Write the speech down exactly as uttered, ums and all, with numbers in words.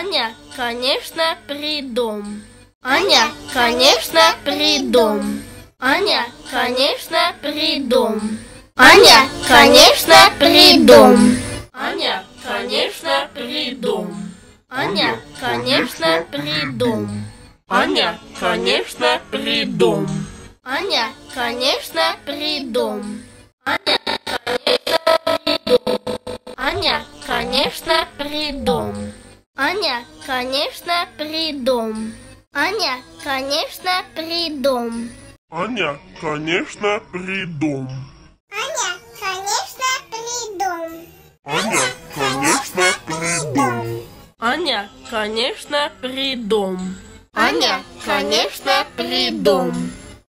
Аня, конечно, придом. Аня, конечно, придом. Аня, конечно, придом. Аня, конечно, придом. Аня, конечно, придом. Аня, конечно, придом. Аня, конечно, придом. Аня, конечно, придом. Аня, конечно, придом. Аня, конечно, придом. Аня, конечно, придом. Аня, конечно, придом. Аня, конечно, придом. Аня, конечно, придом. Аня, конечно, придом. Аня, конечно, придом.